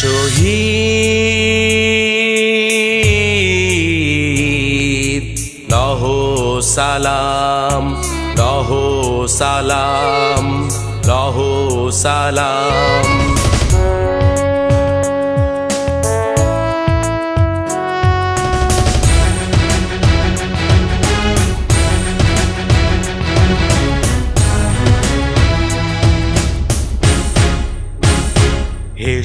শহীদ লহো সালাম লহো সালাম লহো সালাম। হে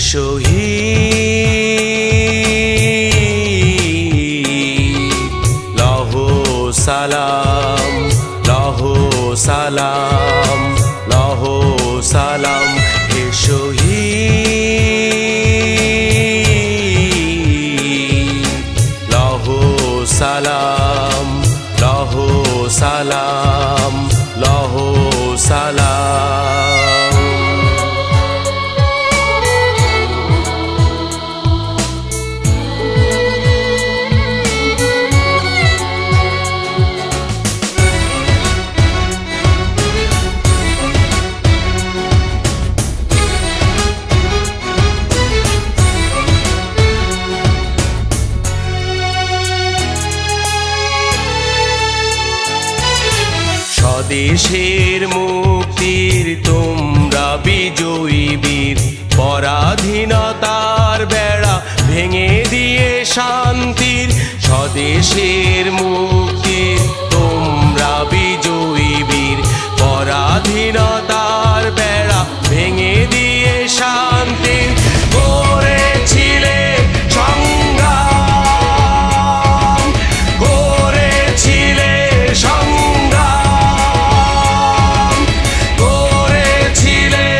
শহীদ লহো সালাম লহো সালাম লহো সালাম। হে শহীদ লহো সালাম লহো সালাম লহো সালাম। স্বদেশের মুক্তির তোমরা বিজয়ী বীর, পরাধীনতার বেড়া ভেঙে দিয়ে শান্তির। স্বদেশের মুক্তির তোমরা বিজয়ী বীর, পরাধীনতার বেড়া ভেঙে দিয়ে শান্তির। করেছিলে সংগ্রাম করেছিলে সংগ্রাম করেছিলে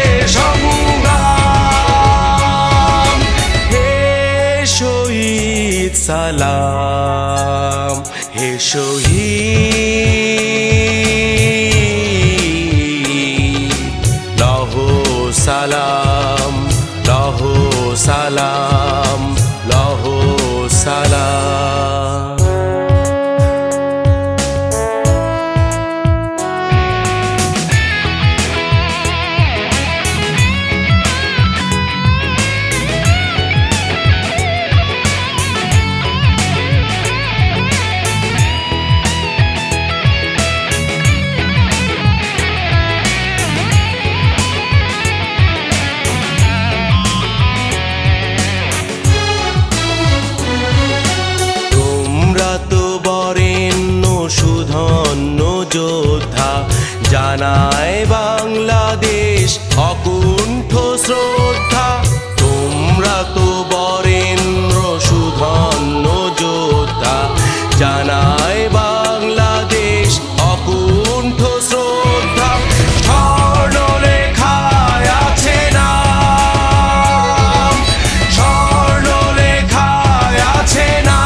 সংগ্রাম। হে শহীদ সালাম হে শহীদ লহো সালাম লহো সালাম লহো সালাম। সুধন্য যোদ্ধা জানায় বাংলাদেশ অকুণ্ঠ শ্রদ্ধা। তোমরা তো বরেণ্য সুধন্য যোদ্ধা জানায় বাংলাদেশ অকুণ্ঠ শ্রদ্ধা। স্বর্ণলেখায় আছে নাম স্বর্ণলেখায় আছে নাম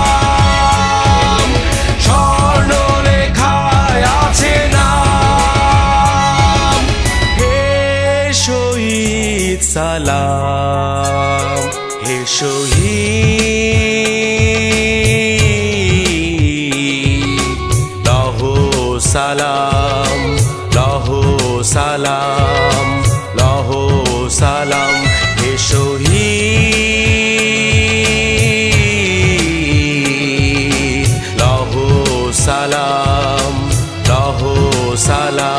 সালাম হে শহীদ লহো সালাম লহো সালাম লহো সালাম। হে শহীদ লহো সালাম লহো সালাম।